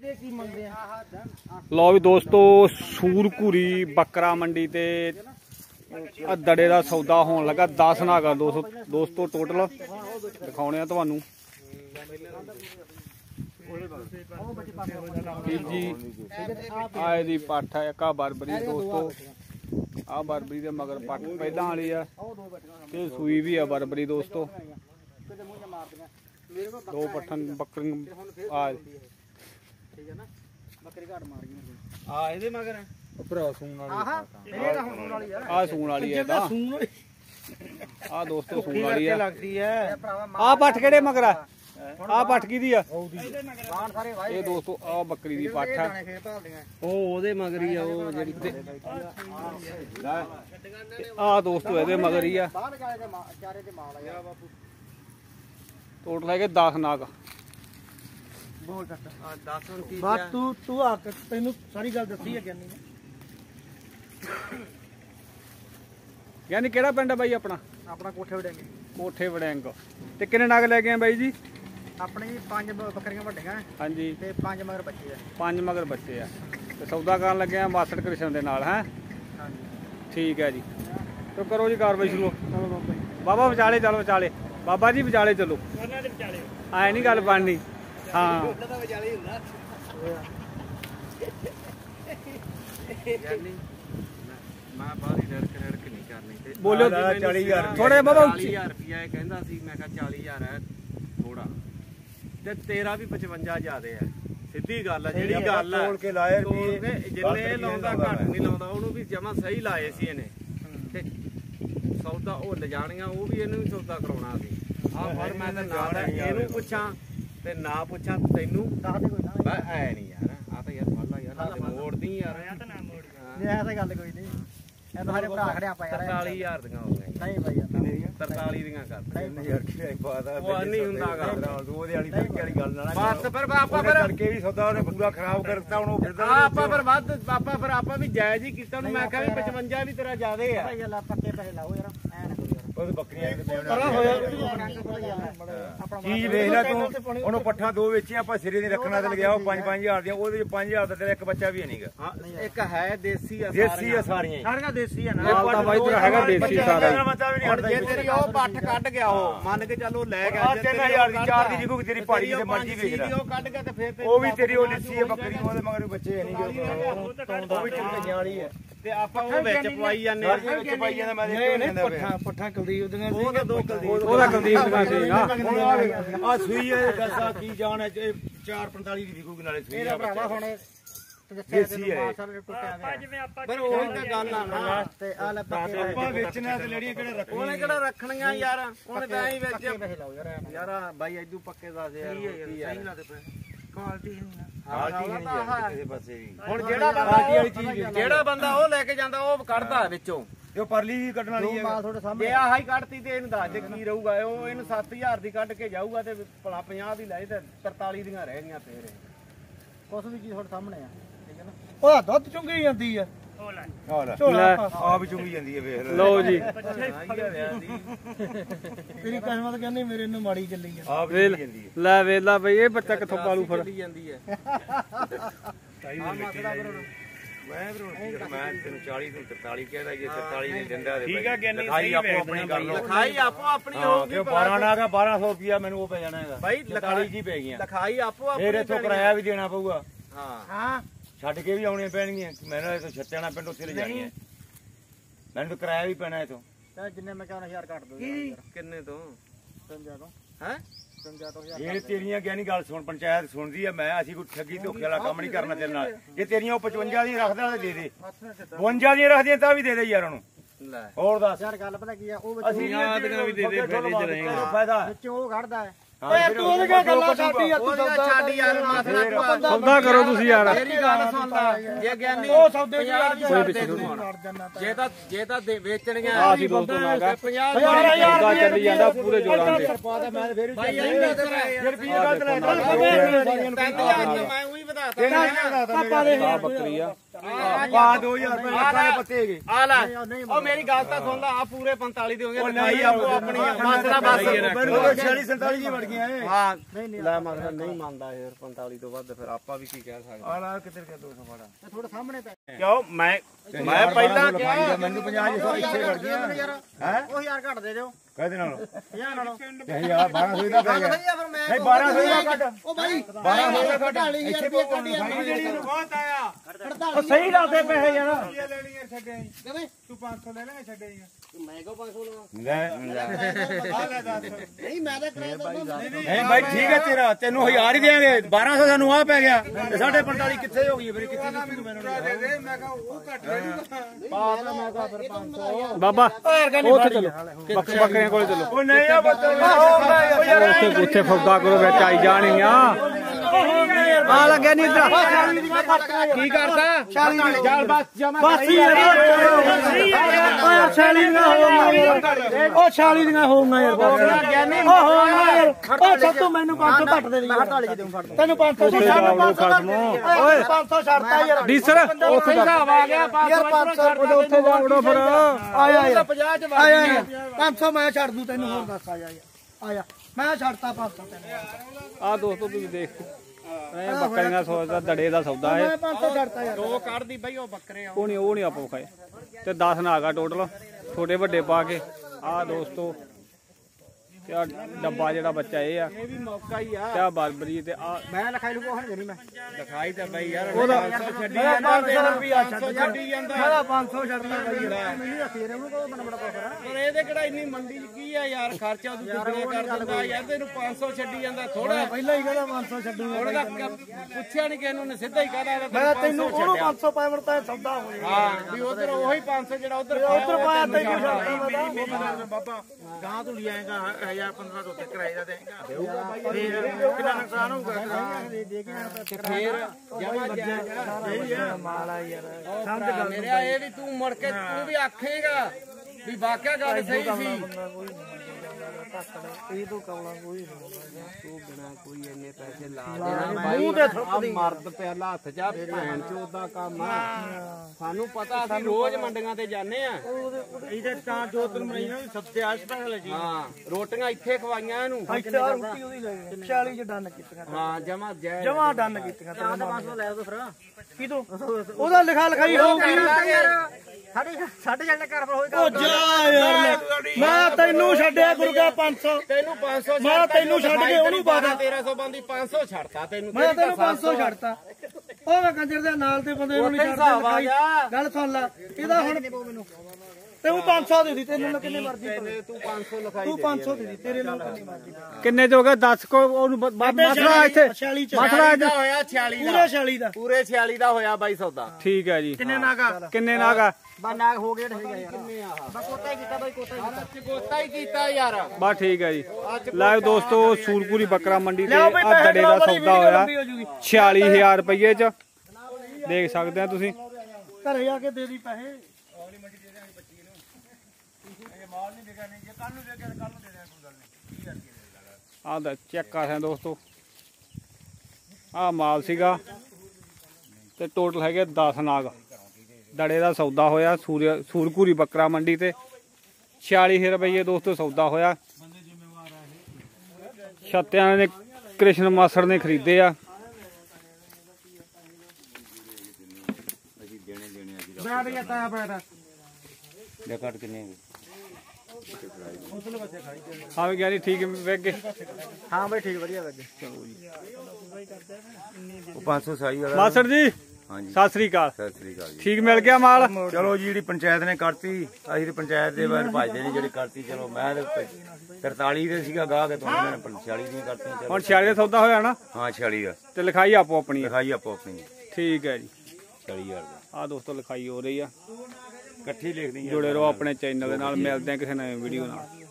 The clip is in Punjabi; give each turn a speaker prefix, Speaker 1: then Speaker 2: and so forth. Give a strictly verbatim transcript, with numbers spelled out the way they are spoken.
Speaker 1: लो भी दोस्तों सूरघुरी बकरा मंडी ते दड़े का सौदा होने लगा दस नाग दोस्तों दोस्तों टोटल दिखाने तुहानू जी आए दी पट्ठ है एक बरबरी दोस्तों आ बरबरी के मगर पट्ठ पहला वाली है ते सूई भी है बरबरी दोस्तों दो पट्ठन बकरी आ आ सून वाली है आ दोस्तों सून वाली है आ पट्ठ केड़े मगर आ पट्ठ की ये दोस्तों आ बकरी दी पट्ठ है ओ ओदे मगर ही है ओ जेड़ी आ दोस्तों एदे मगर ही है टोटल है दस नाग तू तू तेन सारी गल दसी है यानी केड़ा पिंड है भाई अपना अपना कोठे वड़ेंग कोठे वड़ेंग ते किन्ने नाग ले गए भाई जी अपने जी पांच बकरियां वड्डियां हां जी ते पांच मगर बच्चे है पांच मगर बच्चे है ते सौदा करन लगे हैं मास्टर कृष्ण दे नाल हैं हां जी ठीक है जी तो करो जी कार्रवाई शुरू बाबा विचाले चलो विचाले बाबा जी विचाले चलो आए नहीं गल बननी हाँ बोलो थोड़े बाबा चाली हजार रुपया कहंदा सी मैं कहा चाली हजार है थोड़ा ते तेरा भी पचवंजा ज्यादा है सीधी गल है जेड़ी गल है तोल के लाए जिन्ने लाउंदा घट नहीं लाउंदा ओनू भी जमा सही लाए सी इहने ते सौदा ओ ले जाणियां ओ भी इहनू भी सौदा कराउणा सी आ फड़ मैं ते नाल इहनू पुछां ते ना पुछां तैनू दस दे कोई ना ऐ नहीं यार आ तां यार फड़ ला यार मोड़ दी यार आ तां ना मोड़ ये ऐ तां गल कोई नहीं ए तुम्हारे भरा खड़े आप यार पैंतालीस हजार ਦੀਆਂ ਹੋ ਗਈਆਂ ਨਹੀਂ ਭਾਈ पैंतालीस ਦੀਆਂ ਕਰ तीन हज़ार ਕੀ ਬਾਤ ਆ ਉਹ ਨਹੀਂ ਹੁੰਦਾਗਾ ਉਹਦੇ ਵਾਲੀ ਤੱਕ ਵਾਲੀ ਗੱਲ ਨਾ ਬਸ ਫਿਰ ਆਪਾਂ ਫਿਰ ਕਰਕੇ ਵੀ ਸੌਦਾ ਉਹਨੇ ਪੂਰਾ ਖਰਾਬ ਕਰਤਾ ਹੁਣ ਉਹ ਫਿਰਦਾ ਆਪਾਂ ਫਿਰ ਵੱਧ ਆਪਾਂ ਫਿਰ ਆਪਾਂ ਵੀ ਜਾਇਜ਼ ਹੀ ਕੀਤਾ ਉਹਨੂੰ ਮੈਂ ਕਿਹਾ ਵੀ ਪਚਵੰਜਾ ਵੀ ਤੇਰਾ ਜ਼ਿਆਦੇ ਆ ਭਾਈ ਅੱਲਾ ਪੱਕੇ ਪੈਸੇ ਲਾਓ ਯਾਰ ਐ ਨਾ ਕਰੋ ਯਾਰ ਉਹ ਬੱਕਰੀਆਂ ਦੇ ਪਰਾ ਹੋਇਆ ਚੀਜ਼ ਵੇਖ ਲੈ ਤੂੰ ਉਹਨੂੰ ਪੱਠਾ ਦੋ ਵੇਚੀਆਂ ਆਪਾਂ ਸਿਰੇ ਦੀ ਰੱਖਣਾ ਤੇ ਲਗਿਆ ਉਹ ਪੰਜ ਪੰਜ ਹਜ਼ਾਰ ਦੀਆਂ ਉਹਦੇ ਵਿੱਚ ਪੰਜ ਹਜ਼ਾਰ ਦਾ ਤੇਰਾ ਇੱਕ ਬੱਚਾ ਵੀ ਨਹੀਂਗਾ ਹਾਂ ਇੱਕ ਹੈ ਦੇਸੀ ਆ ਦੇਸੀ ਆ ਸਾਰੀਆਂ ਸਾਰੀਆਂ ਦੇਸੀ ਆ ਨਾ ਬਾਈ ਤੇਰਾ ਹੈਗਾ ਦੇਸੀ ਸਾਰਾ ਹੁਣ ਜੇ ਤੇਰੀ ਉਹ ਪੱਠ ਕੱਢ ਗਿਆ ਉਹ ਮੰਨ ਕੇ ਚੱਲ ਉਹ ਲੈ ਗਿਆ ਤਿੰਨ ਹਜ਼ਾਰ ਦੀ ਚਾਰ ਦੀ ਜਿਗੂ ਤੇਰੀ ਪਹਾੜੀ ਤੇ ਮਰਜੀ ਵੇਚ ਲੈ ਉਹ ਕੱਢ ਗਿਆ ਤੇ ਫੇਰ ਉਹ ਵੀ ਤੇਰੀ ਉਹ ਲਿੱਸੀ ਹੈ ਬੱਕਰੀ ਉਹਦੇ ਮਗਰ ਬੱਚੇ ਨਹੀਂਗੇ ਉਹ ਵੀ ਚੰਗੀਆਂ ਵਾਲੀ ਹੈ ਤੇ ਆਪਾਂ ਉਹ ਵਿੱਚ ਪਵਾਈ ਜਾਂਦੇ ਆ ਵਿੱਚ ਪਾਈ ਜਾਂਦਾ ਮੈਂ ਦੇਖੋ ਨਹੀਂ ਪੱਠਾ ਪੱਠਾ ਕੁਲਦੀਪ ਦੀਆਂ ਸੀ ਉਹਦਾ ਦੋ ਕੁਲਦੀਪ ਉਹਦਾ ਕੁਲਦੀਪ ਦੀਆਂ ਸੀ ਆ ਆ ਸੂਈ ਹੈ ਦੱਸਾ ਕੀ ਜਾਣ ਹੈ ਚਾਰ ਪੰਤਾਲੀ ਦੀ ਵਿਕੂਗੀ ਨਾਲੇ ਸੂਈ ਇਹਦਾ ਭਰਾਵਾ ਹੁਣ ਦੇਸੀ ਹੈ ਪਰ ਉਹ ਤਾਂ ਗੱਲ ਆ ਨਾ ਤੇ ਆ ਲੈ ਪੱਕੇ ਆਪਾਂ ਵੇਚਣਾ ਤੇ ਲੜੀਆਂ ਕਿਹੜਾ ਰੱਖਣੀਆਂ ਉਹਨੇ ਕਿਹੜਾ ਰੱਖਣੀਆਂ ਯਾਰ ਉਹਨੇ ਤਾਂ ਹੀ ਵੇਚ ਪੈਸੇ ਲਾਓ ਯਾਰ ਯਾਰ ਬਾਈ ਐਦੂ ਪੱਕੇ ਦੱਸ ਯਾਰ ਸਹੀ ਨਾ ਤੇ ਕੁਆਲਿਟੀ ਨਹੀਂ ਨਾ ਕੁਆਲਿਟੀ ਨਹੀਂ ਕਿਸੇ ਪਾਸੇ ਵੀ ਹੁਣ ਜਿਹੜਾ ਬੰਦਾ ਵਾਲੀ ਚੀਜ਼ ਜਿਹੜਾ ਬੰਦਾ ਉਹ ਲੈ ਕੇ ਜਾਂਦਾ ਉਹ ਕੱਢਦਾ ਵਿੱਚੋਂ ਜੋ ਪਰਲੀ ਵੀ ਕੱਢਣ ਵਾਲੀ ਹੈ ਜੇ ਆਹ ਹੀ ਕੱਢਤੀ ਤੇ ਇਹਨੂੰ ਦੱਸ ਦੇ ਕੀ ਰਹੂਗਾ ਉਹ ਇਹਨੂੰ ਸੱਤ ਹਜ਼ਾਰ ਦੀ ਕੱਢ ਕੇ ਜਾਊਗਾ ਤੇ ਭਲਾ ਪੰਜਾਹ ਦੀ ਲਾਈ ਤੇ ਤਰਤਾਲੀ ਦੀਆਂ ਰਹਿ ਗਈਆਂ ਫੇਰ ਕੁਛ ਵੀ ਚੀਜ਼ ਤੁਹਾਡੇ ਸਾਹਮਣੇ ਆ ਉਹਦਾ ਦੁੱਧ ਚੁੰਗੀ ਜਾਂਦੀ ਆ ਆ ਵੀ ਚੁੰਗੀ ਜਾਂਦੀ ਹੈ ਵੇਖ ਲਓ ਜੀ ਤੇਰੀ ਕਿਸਮਤ ਕਹਿੰਦੀ ਮੇਰੇ ਨੂੰ ਮਾੜੀ ਚੱਲੀ ਆ ਆ ਵੀ ਜਾਂਦੀ ਹੈ ਲੈ ਵੇਲਾ ਬਈ ਇਹ ਬੱਚਾ ਕਿੱਥੋਂ ਪਾਲੂ ਫੜ ਜਾਂਦੀ ਹੈ ਮੈਂ ਮੈਂ ਤੈਨੂੰ ਚਾਲੀ ਤੋਂ ਤਰਤਾਲੀ ਕਹਿੰਦਾ ਜੇ ਤਰਤਾਲੀ ਨਹੀਂ ਦਿੰਦਾ ਤੇ ਠੀਕ ਆ ਗਿਆਨੀ ਲਿਖਾਈ ਆਪੋ ਆਪਣੀ ਕਰ ਲਓ ਲਿਖਾਈ ਆਪੋ ਆਪਣੀ ਹੋਊਗੀ ਬਾਰਾਂ ਨਾਗਾ ਬਾਰਾਂ ਸੌ ਰੁਪਿਆ ਮੈਨੂੰ ਉਹ ਪੈ ਜਾਣਾ ਹੈਗਾ ਬਾਈ ਤਰਤਾਲੀ ਜੀ ਪੈ ਗਈਆਂ ਲਿਖਾਈ ਆਪੋ ਆਪਣੀ ਫੇਰ ਇੱਥੋਂ ਕਿਰਾਇਆ ਵੀ ਦੇਣਾ ਪਊਗਾ ਹਾਂ ਹਾਂ ਛੱਡ ਕੇ ਵੀ ਆਉਣੀਆਂ ਪੈਣਗੀਆਂ ਮੈਨੂੰ ਇਹ ਤੋਂ ਛੱਤਿਆਣਾ ਪਿੰਡ ਉੱਥੇ ਲੈ ਜਾਣੀ ਹੈ ਮੈਨੂੰ ਤਾਂ ਕਿਰਾਇਆ ਵੀ ਪੈਣਾ ਇਥੋਂ ਜਿੰਨੇ ਮੈਂ ਕਹਿੰਦਾ ਹਜ਼ਾਰ ਕੱਟ ਦੋ ਕਿੰਨੇ ਤੋਂ ਪੰਜਾਹ ਤੋਂ ਹੈ ਪੰਜਾਹ ਤੋਂ ਹਜ਼ਾਰ ਇਹ ਤੇਰੀਆਂ ਗਿਆਨੀ ਗੱਲ ਸੁਣ ਪੰਚਾਇਤ ਸੁਣਦੀ ਆ ਮੈਂ ਅਸੀਂ ਕੋਈ ਠੱਗੀ ਧੋਖੇ ਵਾਲਾ ਕੰਮ ਨਹੀਂ ਕਰਨਾ ਤੇਰੇ ਨਾਲ ਜੇ ਤੇਰੀਆਂ ਉਹ ਪਚਵੰਜਾ ਦੀਆਂ ਰੱਖਦਾ ਤਾਂ ਦੇ ਦੇ ਬਵੰਜਾ ਦੀਆਂ ਰੱਖਦੀਆਂ ਤਾਂ ਵੀ ਦੇ ਦੇ ਯਾਰ ਉਹਨੂੰ ਲੈ ਹੋਰ ਦੱਸ ਯਾਰ ਗੱਲ ਪਤਾ ਕੀ ਆ ਉਹ ਅਸੀਂ ਯਾਦਾਂ ਵੀ ਦੇ ਦੇ ਫਾਇਦੇ ਚ ਰਹੇਗਾ ਫਾਇਦਾ ਵਿੱਚੋਂ ਉਹ ਕੱਢਦਾ ਹੈ ਓਏ ਤੂੰ ਉਹਦੇ ਕੀ ਗੱਲਾਂ ਛੱਡੀ ਆ ਤੂੰ ਛੱਡ ਯਾਰ ਮਾਸਲਾ ਸੌਦਾ ਕਰੋ ਤੁਸੀਂ ਯਾਰ ਮੇਰੀ ਗੱਲ ਸੁਣਦਾ ਜੇ ਗਿਆਨੀ ਉਹ ਸੌਦੇ ਦੀ ਯਾਰ ਜੇ ਤਾਂ ਜੇ ਤਾਂ ਵੇਚਣੀਆਂ ਆ ਸੀ ਦੋਸਤੋ ਲਾਗਾ ਪੰਜਾਹ ਹਜ਼ਾਰ ਦਾ ਚੱਲੀ ਜਾਂਦਾ ਪੂਰੇ ਜੋੜਾਂ ਦੇ ਮੈਂ ਫੇਰ ਵੀ ਰੁਪਏ ਗਲਤ ਲੈ ਤਿੰਨ ਹਜ਼ਾਰ ਮੈਂ ਉਹੀ ਵਧਾਤਾ ਪਾਪਾ ਦੇ ਆ ਬੱਕਰੀ ਆ ਪਾ ਦੋ ਹਜ਼ਾਰ ਰੁਪਏ ਲੱਖਾਂ ਦੇ ਪੱਤੇ ਹੈਗੇ
Speaker 2: ਆ ਲੈ ਉਹ ਮੇਰੀ ਗੱਲ ਤਾਂ ਸੁਣ ਲੈ ਆ ਪੂਰੇ ਪੰਤਾਲੀ ਦੇ ਹੋਗੇ ਲਿਖਾਈ ਆਪੋ ਆਪਣੀ ਮਸਲਾ ਬਸ
Speaker 1: ਛਿਆਲੀ ਸੰਤਾਲੀ ਜੀ ਵੜ ਗਈਆਂ ਇਹ
Speaker 2: ਹਾਂ ਲੈ ਮਸਲਾ ਨਹੀਂ ਮੰਨਦਾ ਯਾਰ ਪੰਤਾਲੀ ਤੋਂ ਵੱਧ ਫਿਰ ਆਪਾਂ ਵੀ ਕੀ ਕਹਿ ਸਕਦੇ
Speaker 1: ਆ ਲੈ ਕਿੱਧਰ ਗਿਆ ਦੋ ਸੌ ਫੜਾ
Speaker 2: ਥੋੜਾ ਸਾਹਮਣੇ ਪੈ ਕਿਉਂ ਮੈਂ ਮੈਂ ਪਹਿਲਾਂ ਕਿਹਾ
Speaker 1: ਮੈਨੂੰ ਪੰਜਾਹ ਸੌ ਇੱਥੇ ਵੜ ਗਿਆ ਹੈ
Speaker 2: ਉਹ ਯਾਰ ਘੱਟ ਦੇ ਦਿਓ
Speaker 1: ਕਾਹਦੇ ਨਾਲ
Speaker 2: ਪੰਜਾਹ ਨਾਲੋਂ
Speaker 1: ਨਹੀਂ ਯਾਰ ਬਾਰਾਂ ਸੌ ਦਾ ਪੈ ਗਿਆ ਨਹੀਂ ਬਾਰਾਂ ਸੌ ਦਾ ਘੱਟ ਉਹ ਬਾਈ ਬਾਰਾਂ ਸੌ ਦਾ ਘੱਟ ਇੱਥੇ ਕੋਈ ਖਾਈ ਦੇਣੀ ਬਹੁਤ ਆਇਆ
Speaker 2: ਉਹ ਸਹੀ ਲਾਦੇ ਪੈਸੇ ਯਾਰ
Speaker 1: ਲੈਣੀ ਹੈ ਛੱਡੇ ਕਿਵੇਂ ਤੂੰ ਪੰਜ ਸੌ ਲੈ ਲੈਣਾ ਛੱਡੇ
Speaker 2: ਮੈਂ ਕੋ ਪੰਜ ਸੌ ਲਵਾਂ
Speaker 1: ਲੈ
Speaker 2: ਆ ਲੈ ਦੱਸ ਨਹੀਂ ਮੈਂ ਤਾਂ ਕਿਰਾਇਆ ਦਊਂਗਾ
Speaker 1: ਨਹੀਂ ਬਾਈ ਠੀਕ ਹੈ ਤੇਰਾ ਤੈਨੂੰ ਹਜ਼ਾਰ ਹੀ ਦੇਾਂਗੇ ਬਾਰਾਂ ਸੌ ਸਾਨੂੰ ਆ ਪੈ ਗਿਆ ਤੇ ਸਾਡੇ ਪੰਤਾਲੀ ਕਿੱਥੇ ਹੋ ਗਈ ਫਿਰ ਕਿੱਥੇ ਦਿੱਤੀ ਤੂੰ ਮੈਨੂੰ ਮੈਂ ਕਹਾ ਉਹ ਘੱਟ ਲੈ
Speaker 2: ਬਾਬਾ ਮੈਂ ਕਹਾ ਫਿਰ ਪੰਜ ਸੌ
Speaker 3: ਬਾਬਾ ਉੱਥੇ ਚਲੋ ਬੱਕਰੀਆਂ ਕੋਲੇ ਚਲੋ
Speaker 1: ਉਹ ਨਹੀਂ ਆ ਬੱਤਾ
Speaker 3: ਉੱਥੇ ਉੱਥੇ ਫੌਦਾ ਕਰੋ ਵਿੱਚ ਆਈ ਜਾਣੀਆਂ ਆ ਲੱਗਿਆ ਨਹੀਂ ਇਧਰ
Speaker 2: ਕੀ ਕਰਦਾ
Speaker 3: ਚਾਲੀ
Speaker 2: ਚੱਲ ਬਸ ਜਮਾ
Speaker 3: ਬਸ ਯਾਰ ਓਏ ਚਾਲੀ ਦੀਆਂ ਹੋਊਗਾ ਉਹ ਚਾਲੀ ਦੀਆਂ ਹੋਊਗਾ ਯਾਰ ਉਹ ਹੋਊਗਾ ਯਾਰ ਉਹ ਸਭ ਤੋਂ ਮੈਨੂੰ ਪੰਜ ਸੌ ਘੱਟ ਦੇ ਦੇ ਤੈਨੂੰ ਪੰਜ ਸੌ ਓਏ ਪੰਜ ਸੌ ਛੱਡਤਾ ਯਾਰ ਡੀਸਰ
Speaker 2: ਉੱਥੇ ਹਿਸਾਬ ਆ ਗਿਆ
Speaker 3: ਯਾਰ ਪੰਜ ਸੌ ਉੱਥੇ ਜਾ ਉੜੋ ਫਿਰ ਆਇਆ ਯਾਰ
Speaker 2: ਪੰਜਾਹ ਚ
Speaker 3: ਆਇਆ ਪੰਜ ਸੌ ਮੈਂ ਛੱਡ ਦੂੰ ਤੈਨੂੰ ਹੋਰ ਦੱਸ ਆਇਆ ਆਇਆ ਮੈਂ ਛੱਡਤਾ ਪੰਜ ਸੌ ਤੈਨੂੰ ਆ ਦੋਸਤੋ ਤੁਸੀਂ ਦੇਖ ਇਹ ਬੱਕਰੀਆਂ ਸੌਦਾ ਦੜੇ ਦਾ ਸੌਦਾ ਹੈ
Speaker 2: ਮੈਂ ਪੰਜ ਸੌ ਛੱਡਤਾ ਯਾਰ ਦੋ ਕੱਢਦੀ ਬਈ ਉਹ ਬੱਕਰੇ ਆ
Speaker 3: ਉਹ ਨਹੀਂ ਉਹ ਨਹੀਂ ਆਪੋ ਖਾਏ ਤੇ ਦਸ ਨਾਗਾ ਟੋਟਲ ਛੋਟੇ ਵੱਡੇ ਪਾ ਕੇ ਆ ਦੋਸਤੋ ਤੇ ਆ ਡੱਬਾ ਜਿਹੜਾ ਬੱਚਾ ਇਹ ਆ
Speaker 2: ਇਹ ਵੀ ਮੌਕਾ ਹੀ ਆ
Speaker 3: ਤੇ ਆ ਬਰਬਰੀ ਤੇ ਆ
Speaker 2: ਮੈਂ ਲਿਖਾਈ ਨੂੰ ਕੋਹਣ ਨਹੀਂ ਮੈਂ ਲਿਖਾਈ ਤਾਂ ਬਈ ਯਾਰ
Speaker 3: ਉਹਦਾ
Speaker 2: ਛੱਡੀ ਜਾਂਦਾ ਤਿੰਨ ਰੁਪਿਆ ਛੱਡੀ ਜਾਂਦਾ
Speaker 3: ਮੇਰਾ ਪੰਜ ਸੌ ਛੱਡਦਾ ਬਈ
Speaker 2: ਮੈਨੂੰ ਦੱਸੀ ਰੇ ਉਹਨੂੰ ਕੋਈ ਬਣਾ ਬੜਾ ਕੋਸਰਾ ਪਰ ਇਹਦੇ ਕਿਹੜਾ ਇੰਨੀ ਮੰਡੀ ਚ ਕੀ ਆ ਯਾਰ ਖਰਚਾ ਤੂੰ ਦੁੱਗਣੇ ਕਰ ਦਿੰਦਾ ਯਾਰ ਤੈਨੂੰ ਪੰਜ ਸੌ ਛੱਡੀ ਜਾਂਦਾ ਥੋੜਾ
Speaker 3: ਪਹਿਲਾਂ ਹੀ ਕਹਿੰਦਾ ਪੰਜ ਸੌ ਛੱਡੂ
Speaker 2: ਉਹਦਾ ਪੁੱਛਿਆ ਨਹੀਂ ਕਿਸੇ ਨੂੰ ਸਿੱਧਾ ਹੀ ਕਹਦਾ
Speaker 3: ਮੈਂ ਤੈਨੂੰ ਉਹਨੂੰ ਪੰਜ ਸੌ ਪਾਇਆ ਮਰਤਾ ਸੌਦਾ ਹੋ ਗਿਆ
Speaker 2: ਹਾਂ ਵੀ ਉਧਰ ਉਹੀ ਪੰਜ ਸੌ ਜਿਹੜਾ ਉਧਰ
Speaker 3: ਉਧਰ ਪਾਇਆ ਤੈਨੂੰ ਛੱਡਦਾ
Speaker 1: ਬਾਬਾ ਗਾਂ ਤੂੰ ਲਿਆਏਗਾ ਹਜ਼ਾਰ ਪੰਦਰਾਂ ਸੌ ਤੇ ਕਿਰਾਏ ਦਾ ਦੇਗਾ ਫਿਰ ਕਿੰਨਾ ਨੁਕਸਾਨ ਹੋਊਗਾ
Speaker 2: ਫੇਰ ਜਮਾ ਜਾ ਮਾਲ ਆ ਯਾਰ ਸਮਝ ਗੱਲ ਮੇਰਾ ਇਹ ਵੀ ਤੂੰ ਮੁੜ ਕੇ ਤੂੰ ਵੀ ਆਖੇਗਾ ਵੀ ਵਾਕਿਆ ਗੱਲ ਸਹੀ ਸੀ
Speaker 3: ਇਹ ਤੋਂ ਕਮਲਾ ਕੋਈ ਨਹੀਂ
Speaker 2: ਤੂੰ ਬਿਨਾ ਕੋਈ ਇੰਨੇ ਪੈਸੇ ਲਾ ਦੇਣਾ ਮੂੰਹ ਤੇ ਥੁੱਕਦੀ ਮਰਦ ਪਿਆਲਾ ਹੱਥ ਜਾ ਭੈਣ ਚੋਦ ਦਾ ਕੰਮ ਆ ਸਾਨੂੰ ਪਤਾ ਅਸੀਂ ਰੋਜ਼ ਮੰਡੀਆਂ ਤੇ ਜਾਂਦੇ ਆ
Speaker 1: ਇਹਦੇ ਤਾਂ ਜੋ ਤੈਨੂੰ ਮਈ ਨਾ ਸੱਤਿਆ ਸਪੈਸ਼ਲ ਜੀ
Speaker 2: ਹਾਂ ਰੋਟੀਆਂ ਇੱਥੇ ਖਵਾਈਆਂ ਇਹਨੂੰ
Speaker 3: ਇੱਥੇ ਆ ਰੋਟੀ ਉਹਦੀ ਲੈ ਗਏ ਛਿਆਲੀ ਚ ਡਨ ਕੀਤੀਆਂ
Speaker 2: ਹਾਂ ਜਮਾ ਜੈ
Speaker 3: ਜਮਾ ਡਨ ਕੀਤੀਆਂ
Speaker 2: ਚਾਰ ਪੰਜ ਸੌ ਲੈ ਦੋ ਫਿਰ
Speaker 3: ਕੀ ਤੂੰ ਉਹਦਾ ਲਿਖਾ ਲਿਖਾਈ ਹੋਊਗੀ
Speaker 2: ਸਾਡੇ ਸਾਡੇ ਛੱਡ ਕਰ ਫਿਰ ਹੋਏਗਾ
Speaker 3: ਉਹ ਜਾ ਯਾਰ ਮੈਂ ਤੈਨੂੰ ਛੱਡਿਆ ਗੁਰੂ ਕਾ ਪੰਜ ਸੌ
Speaker 2: ਤੈਨੂੰ ਪੰਜ ਸੌ
Speaker 3: ਮੈਂ ਤੈਨੂੰ ਛੱਡ ਕੇ ਉਹਨੂੰ ਪਾ ਦਾਂ
Speaker 2: ਤੇਰਾਂ ਸੌ ਬੰਦੀ ਪੰਜ ਸੌ ਛੱਡਤਾ ਤੈਨੂੰ
Speaker 3: ਮੈਂ ਤੈਨੂੰ ਪੰਜ ਸੌ ਛੱਡਤਾ ਉਹ ਮੈਂ ਕੰਜਰ ਦੇ ਨਾਲ ਦੇ ਬੰਦੇ ਨੂੰ ਨਹੀਂ ਛੱਡਦਾ ਗੱਲ ਸੁਣ ਲੈ ਇਹਦਾ ਹੁਣ ਤੈਨੂੰ ਪੰਜ ਸੌ ਦੇ ਦੀ ਤੈਨੂੰ ਮੈਂ ਕਿੰਨੇ ਮਰਜ਼ੀ
Speaker 2: ਤੂੰ ਪੰਜ ਸੌ ਲਿਖਾਈ
Speaker 3: ਤੂੰ ਪੰਜ ਸੌ ਦੇ ਦੀ ਤੇਰੇ ਨਾਲ ਕਿੰਨੀ ਮਰਜ਼ੀ ਕਿੰਨੇ ਚ ਹੋ ਗਿਆ ਦੱਸ ਕੋ ਉਹਨੂੰ ਮਸਲਾ ਇੱਥੇ
Speaker 2: ਛਿਆਲੀ ਦਾ ਹੋਇਆ ਛਿਆਲੀ ਦਾ
Speaker 3: ਪੂਰੇ ਛਿਆਲੀ ਦਾ
Speaker 2: ਪੂਰੇ ਛਿਆਲੀ ਦਾ ਹੋਇਆ ਬਾਈ ਸੌਦਾ
Speaker 3: ਠੀਕ ਹੈ ਜੀ
Speaker 2: ਕਿੰਨੇ ਨਾਗਾ
Speaker 3: ਕਿੰਨੇ ਨਾਗਾ
Speaker 2: ਬਾ ਨਾਗ ਹੋ ਗਏ ਹੈਗਾ ਯਾਰ ਕਿੰਨੇ ਆਹ ਬਾ ਕੋਤਾ ਹੀ ਕੀਤਾ ਬਾਈ ਕੋਤਾ ਹੀ ਕੀਤਾ ਕੋਤਾ ਹੀ ਕੀਤਾ ਯਾਰ
Speaker 3: ਬਸ ਠੀਕ ਹੈ ਜੀ ਲਾਈਵ ਦੋਸਤੋ ਸੂਰਪੁਰੀ ਬੱਕਰਾ ਮੰਡੀ ਤੇ ਆ ਦੜੇ ਦਾ ਸੌਦਾ ਹੋਇਆ ਛਿਆਲੀ ਹਜ਼ਾਰ ਰੁਪਏ ਚ ਦੇਖ ਸਕਦੇ ਆ ਤੁਸੀਂ ਘਰੇ ਆ ਕੇ ਦੇ ਦੀ ਪੈਸੇ ਆ ਦਾ ਚੈੱਕ ਕਰ ਰਹੇ ਦੋਸਤੋ ਆ ਮਾਲ ਸੀਗਾ ਤੇ ਟੋਟਲ ਹੈਗੇ ਦਸ ਨਾਗ ਦੜੇ ਦਾ ਸੌਦਾ ਹੋਇਆ ਸੂਰ ਸੂਰਪੁਰੀ ਬੱਕਰਾ ਮੰਡੀ ਤੇ ਛਿਆਲੀ ਹਜ਼ਾਰ ਰੁਪਏ ਦੋਸਤੋ ਸੌਦਾ ਹੋਇਆ ਛੱਤਿਆਂ ਨੇ ਕ੍ਰਿਸ਼ਨ ਮਾਸੜ ਨੇ ਖਰੀਦੇ ਆ
Speaker 2: ਬੈਠ ਗਿਆ ਤਾਇਆ ਬੈਠ
Speaker 1: ਦੇ ਕੱਟ ਕਿੰਨੇ
Speaker 3: ਹਾਂ ਵੀ ਗਿਆਨੀ ਠੀਕ ਵੇਖ ਗਏ
Speaker 2: ਹਾਂ ਬਾਈ ਠੀਕ ਵਧੀਆ ਲੱਗੇ
Speaker 3: ਚਲੋ ਜੀ
Speaker 1: ਉਹ ਪੰਜ ਸੌ ਸਾਈ ਵਾਲਾ
Speaker 3: ਮਾਸੜ ਜੀ
Speaker 1: ਹਾਂਜੀ
Speaker 3: ਸਤਿ ਸ੍ਰੀ ਅਕਾਲ
Speaker 1: ਸਤਿ ਸ੍ਰੀ ਅਕਾਲ ਜੀ
Speaker 3: ਠੀਕ ਮਿਲ ਗਿਆ ਮਾਲ
Speaker 1: ਚਲੋ ਜੀ ਜਿਹੜੀ ਪੰਚਾਇਤ ਨੇ ਕਰਤੀ ਅਸੀਂ ਤੇ ਪੰਚਾਇਤ ਦੇ ਬਾਰੇ ਭਜਦੇ ਨੇ ਜਿਹੜੀ ਕਰਤੀ ਚਲੋ ਮੈਂ ਤਰਤਾਲੀ ਦੇ ਸੀਗਾ ਗਾਹ ਕੇ ਤੁਹਾਨੂੰ ਮੈਂ ਛਿਆਲੀ ਦੀਆਂ ਕਰਤੀਆਂ ਚਲੋ
Speaker 3: ਹੁਣ ਛਿਆਲੀ ਦਾ ਸੌਦਾ ਹੋਇਆ ਨਾ
Speaker 1: ਹਾਂ ਛਿਆਲੀ ਦਾ
Speaker 3: ਤੇ ਲਿਖਾਈ ਆਪੋ ਆਪਣੀ
Speaker 1: ਲਿਖਾਈ ਆਪੋ ਆਪਣੀ
Speaker 3: ਠੀਕ ਹੈ ਜੀ
Speaker 1: ਛਿਆਲੀ ਹਜ਼ਾਰ ਦਾ
Speaker 3: ਆ ਦੋਸਤੋ ਲਿਖਾਈ ਹੋ ਰਹੀ ਆ
Speaker 1: ਇਕੱਠੀ ਲਿਖਦੀ
Speaker 3: ਜੁੜੇ ਰਹੋ ਆਪਣੇ ਚੈਨਲ ਦੇ ਨਾਲ ਮਿਲਦੇ ਆ ਕਿਸੇ ਨਵੇਂ ਵੀਡੀਓ ਨਾਲ।